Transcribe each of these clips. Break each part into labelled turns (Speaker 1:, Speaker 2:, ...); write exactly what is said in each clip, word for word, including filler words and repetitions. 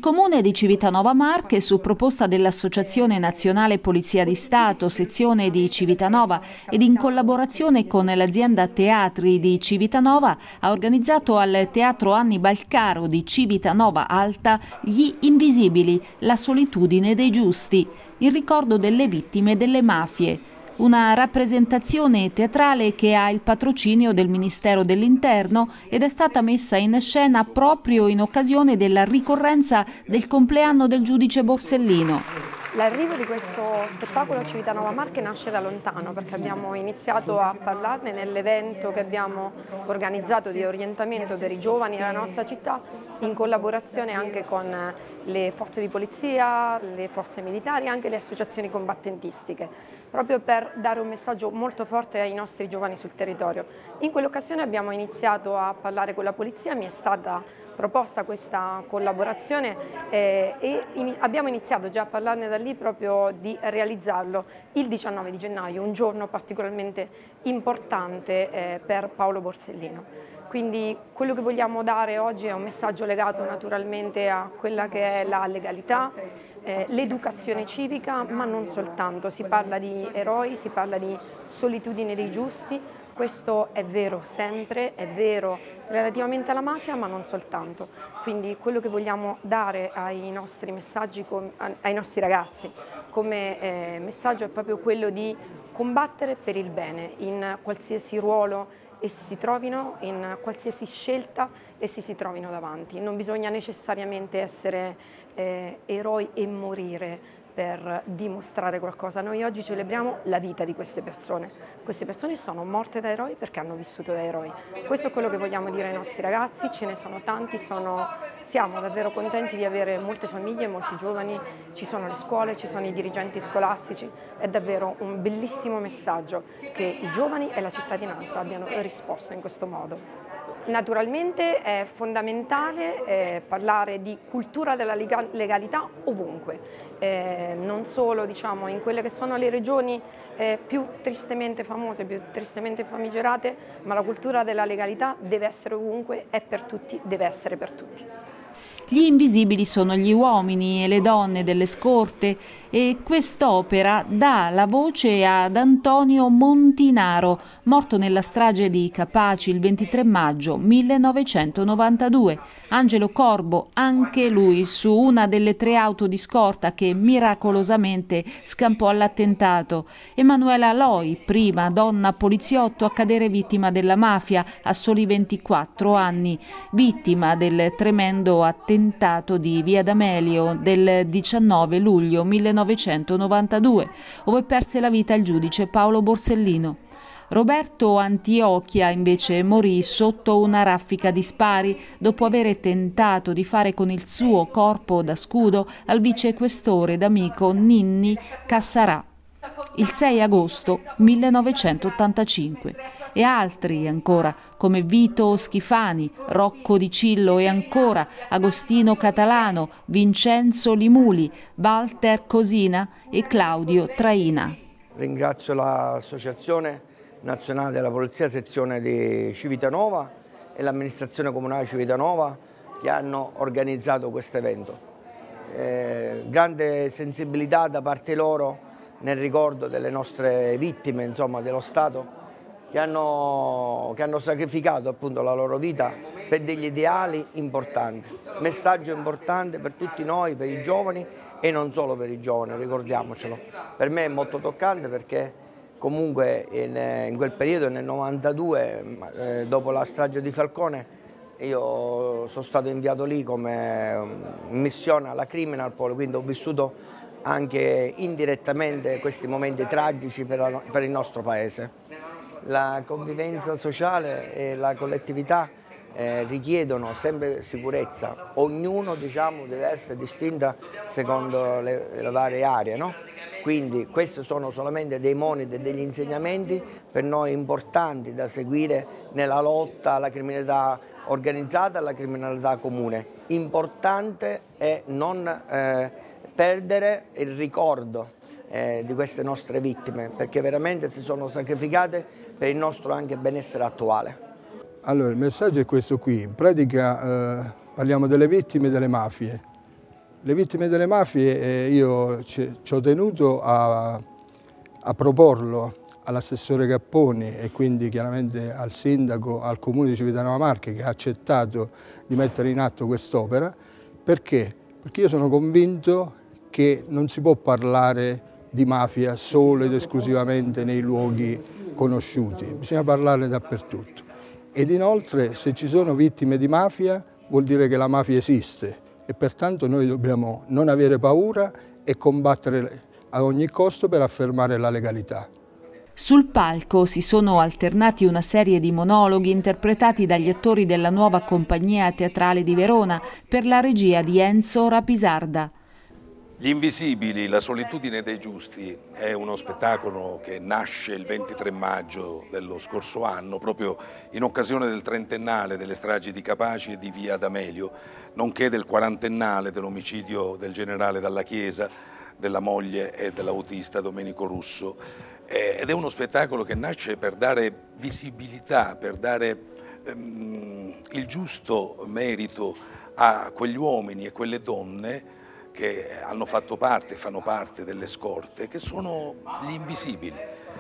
Speaker 1: Il Comune di Civitanova Marche, su proposta dell'Associazione Nazionale Polizia di Stato, sezione di Civitanova, ed in collaborazione con l'azienda Teatri di Civitanova, ha organizzato al Teatro Annibal Caro di Civitanova Alta Gli Invisibili, la solitudine dei giusti, il ricordo delle vittime delle mafie. Una rappresentazione teatrale che ha il patrocinio del Ministero dell'Interno ed è stata messa in scena proprio in occasione della ricorrenza del compleanno del giudice Borsellino.
Speaker 2: L'arrivo di questo spettacolo a Civitanova Marche nasce da lontano, perché abbiamo iniziato a parlarne nell'evento che abbiamo organizzato di orientamento per i giovani nella nostra città, in collaborazione anche con le forze di polizia, le forze militari e anche le associazioni combattentistiche, proprio per dare un messaggio molto forte ai nostri giovani sul territorio. In quell'occasione abbiamo iniziato a parlare con la polizia, mi è stata proposta questa collaborazione eh, e in, abbiamo iniziato già a parlarne da lì proprio di realizzarlo il diciannove di gennaio, un giorno particolarmente importante eh, per Paolo Borsellino. Quindi quello che vogliamo dare oggi è un messaggio legato naturalmente a quella che è la legalità, eh, l'educazione civica, ma non soltanto. Si parla di eroi, si parla di solitudine dei giusti. Questo è vero sempre, è vero relativamente alla mafia, ma non soltanto. Quindi quello che vogliamo dare ai nostri messaggi, ai nostri ragazzi come eh, messaggio è proprio quello di combattere per il bene in qualsiasi ruolo essi si trovino, in qualsiasi scelta essi si trovino davanti. Non bisogna necessariamente essere eh, eroi e morire per dimostrare qualcosa. Noi oggi celebriamo la vita di queste persone. Queste persone sono morte da eroi perché hanno vissuto da eroi. Questo è quello che vogliamo dire ai nostri ragazzi, ce ne sono tanti, sono, siamo davvero contenti di avere molte famiglie, molti giovani, ci sono le scuole, ci sono i dirigenti scolastici, è davvero un bellissimo messaggio che i giovani e la cittadinanza abbiano risposto in questo modo. Naturalmente è fondamentale eh, parlare di cultura della legalità ovunque, eh, non solo diciamo, in quelle che sono le regioni eh, più tristemente famose, più tristemente famigerate, ma la cultura della legalità deve essere ovunque, è per tutti, deve essere per tutti.
Speaker 1: Gli invisibili sono gli uomini e le donne delle scorte e quest'opera dà la voce ad Antonio Montinaro, morto nella strage di Capaci il ventitré maggio millenovecentonovantadue. Angelo Corbo, anche lui su una delle tre auto di scorta che miracolosamente scampò all'attentato. Emanuela Loi, prima donna poliziotto a cadere vittima della mafia a soli ventiquattro anni, vittima del tremendo attentato di Via D'Amelio del diciannove luglio millenovecentonovantadue, dove perse la vita il giudice Paolo Borsellino. Roberto Antiochia invece morì sotto una raffica di spari dopo aver tentato di fare con il suo corpo da scudo al vicequestore ed amico Ninni Cassarà il sei agosto millenovecentottantacinque, e altri ancora come Vito Schifani, Rocco Di Cillo e ancora Agostino Catalano, Vincenzo Limuli, Walter Cosina e Claudio Traina.
Speaker 3: Ringrazio l'Associazione Nazionale della Polizia sezione di Civitanova e l'amministrazione comunale Civitanova che hanno organizzato questo evento. Eh, grande sensibilità da parte loro nel ricordo delle nostre vittime, insomma, dello Stato, che hanno, che hanno sacrificato appunto la loro vita per degli ideali importanti. Messaggio importante per tutti noi, per i giovani e non solo per i giovani, ricordiamocelo. Per me è molto toccante perché comunque in, in quel periodo, nel novantadue, eh, dopo la strage di Falcone, io sono stato inviato lì come missione alla Criminal Pol, quindi ho vissuto anche indirettamente questi momenti tragici per, la, per il nostro paese. La convivenza sociale e la collettività eh, richiedono sempre sicurezza, ognuno diciamo, deve essere distinta secondo le, le varie aree, no? Quindi questi sono solamente dei moniti e degli insegnamenti per noi importanti da seguire nella lotta alla criminalità organizzata e alla criminalità comune. Importante è non eh, perdere il ricordo eh, di queste nostre vittime, perché veramente si sono sacrificate per il nostro anche benessere attuale.
Speaker 4: Allora, il messaggio è questo qui, in pratica eh, parliamo delle vittime delle mafie, Le vittime delle mafie, eh, io ci, ci ho tenuto a, a proporlo all'assessore Capponi e quindi chiaramente al sindaco, al comune di Civitanova Marche, che ha accettato di mettere in atto quest'opera. Perché? Perché io sono convinto che non si può parlare di mafia solo ed esclusivamente nei luoghi conosciuti, bisogna parlarne dappertutto. Ed inoltre, se ci sono vittime di mafia, vuol dire che la mafia esiste e pertanto noi dobbiamo non avere paura e combattere a ogni costo per affermare la legalità.
Speaker 1: Sul palco si sono alternati una serie di monologhi interpretati dagli attori della nuova compagnia teatrale di Verona per la regia di Enzo Rapisarda.
Speaker 5: Gli Invisibili, la solitudine dei giusti è uno spettacolo che nasce il ventitré maggio dello scorso anno, proprio in occasione del trentennale delle stragi di Capaci e di Via D'Amelio, nonché del quarantennale dell'omicidio del generale Dalla Chiesa, della moglie e dell'autista Domenico Russo. Ed è uno spettacolo che nasce per dare visibilità, per dare ehm, il giusto merito a quegli uomini e quelle donne che hanno fatto parte e fanno parte delle scorte, che sono gli invisibili.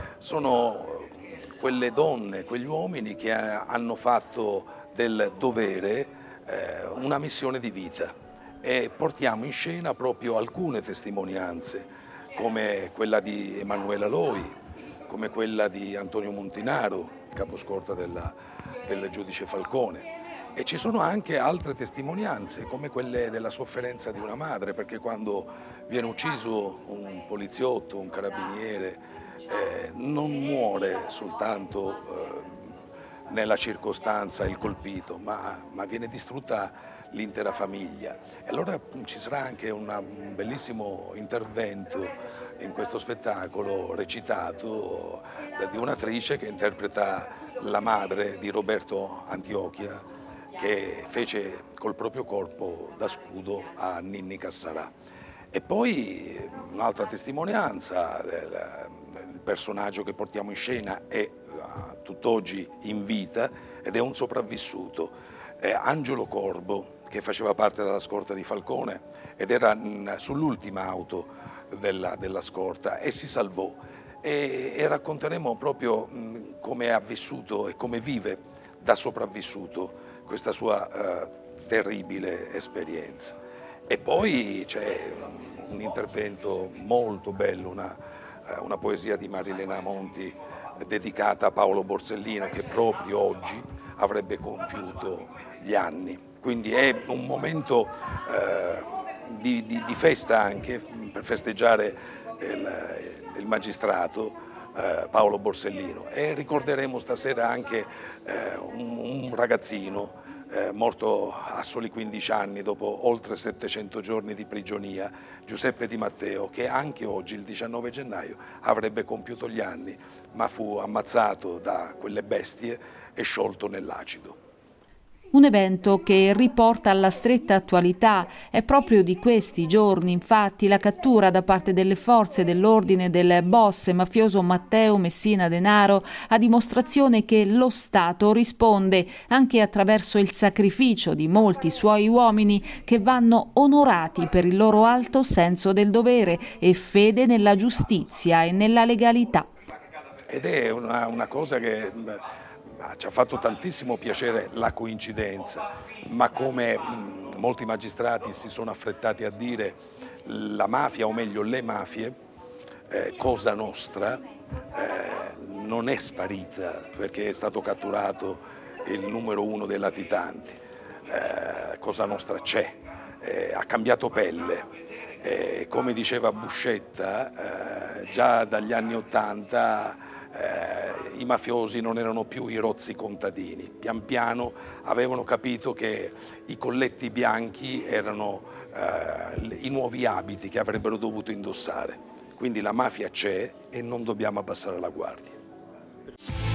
Speaker 5: Sono quelle donne, quegli uomini che hanno fatto del dovere eh, una missione di vita e portiamo in scena proprio alcune testimonianze, come quella di Emanuela Loi, come quella di Antonio Montinaro, caposcorta della, del giudice Falcone. E ci sono anche altre testimonianze, come quelle della sofferenza di una madre, perché quando viene ucciso un poliziotto, un carabiniere, eh, non muore soltanto eh, nella circostanza il colpito, ma, ma viene distrutta l'intera famiglia. E allora ci sarà anche una, un bellissimo intervento in questo spettacolo recitato di un'attrice che interpreta la madre di Roberto Antiochia, che fece col proprio corpo da scudo a Ninni Cassarà. E poi un'altra testimonianza, il personaggio che portiamo in scena è tutt'oggi in vita ed è un sopravvissuto, è Angelo Corbo, che faceva parte della scorta di Falcone ed era sull'ultima auto della, della scorta e si salvò. E, e racconteremo proprio come ha vissuto e come vive da sopravvissuto questa sua eh, terribile esperienza. E poi c'è un intervento molto bello, una, eh, una poesia di Marilena Monti dedicata a Paolo Borsellino, che proprio oggi avrebbe compiuto gli anni. Quindi è un momento eh, di, di, di festa anche per festeggiare il, il magistrato eh, Paolo Borsellino, e ricorderemo stasera anche eh, un, un ragazzino eh, morto a soli quindici anni dopo oltre settecento giorni di prigionia, Giuseppe Di Matteo, che anche oggi il diciannove gennaio avrebbe compiuto gli anni, ma fu ammazzato da quelle bestie e sciolto nell'acido.
Speaker 1: Un evento che riporta alla stretta attualità. È proprio di questi giorni, infatti, la cattura da parte delle forze dell'ordine del boss mafioso Matteo Messina Denaro, a dimostrazione che lo Stato risponde anche attraverso il sacrificio di molti suoi uomini che vanno onorati per il loro alto senso del dovere e fede nella giustizia e nella legalità.
Speaker 5: Ed è una, una cosa che ci ha fatto tantissimo piacere, la coincidenza, ma come mh, molti magistrati si sono affrettati a dire, la mafia, o meglio le mafie, eh, Cosa Nostra, eh, non è sparita perché è stato catturato il numero uno dei latitanti. Eh, Cosa Nostra c'è, eh, ha cambiato pelle. Eh, come diceva Buscetta, eh, già dagli anni Ottanta Eh, i mafiosi non erano più i rozzi contadini, pian piano avevano capito che i colletti bianchi erano eh, i nuovi abiti che avrebbero dovuto indossare. Quindi la mafia c'è e non dobbiamo abbassare la guardia.